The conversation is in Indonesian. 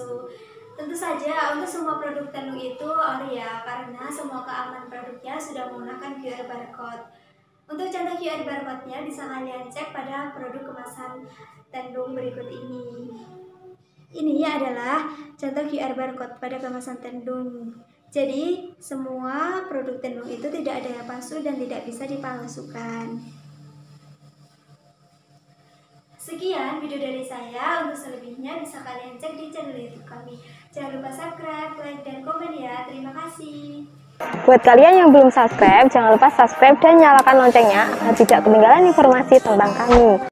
palsu. Tentu saja untuk semua produk Tenung itu ori ya, karena semua keamanan produknya sudah menggunakan QR barcode. Untuk contoh QR barcode-nya bisa kalian cek pada produk kemasan Tenung berikut ini. Ini adalah contoh QR barcode pada kemasan Tenung. Jadi semua produk Tenung itu tidak ada yang palsu dan tidak bisa dipalsukan. Sekian video dari saya, untuk selebihnya bisa kalian cek di channel YouTube kami. Jangan lupa subscribe, like, dan komen ya. Terima kasih. Buat kalian yang belum subscribe, jangan lupa subscribe dan nyalakan loncengnya agar tidak ketinggalan informasi tentang kami.